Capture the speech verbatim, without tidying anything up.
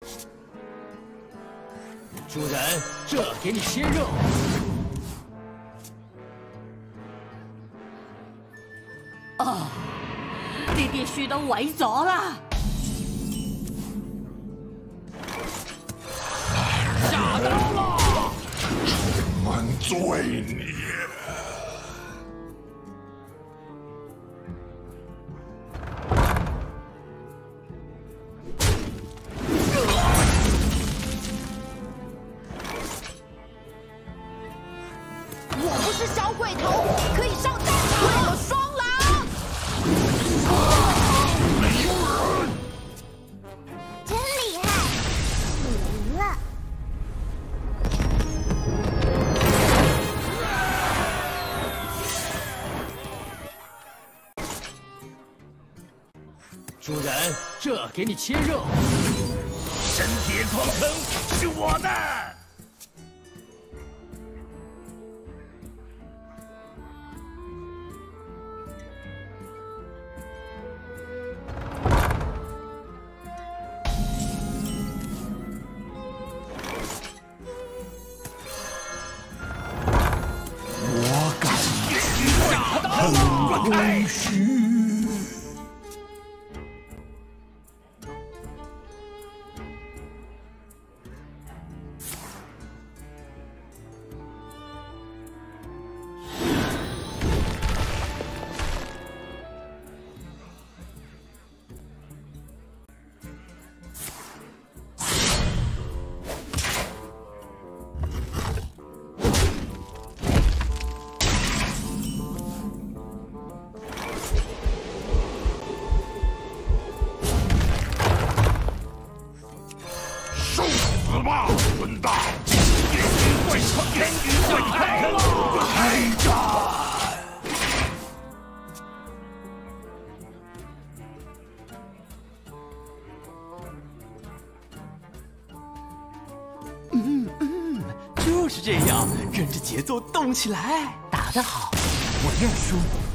主人，这给你切肉。 哦，你必須都毀咗啦！ 下刀了！ 充满罪孽。 我不是小鬼头，可以上战场。我双狼， 真厉害！你赢了。 主人，这给你切肉。 神蝶创城是我的。 空虚。死吧，混蛋！天宇会天宇会开开战！ 嗯嗯，就是这样，跟着节奏动起来，打得好，我认输。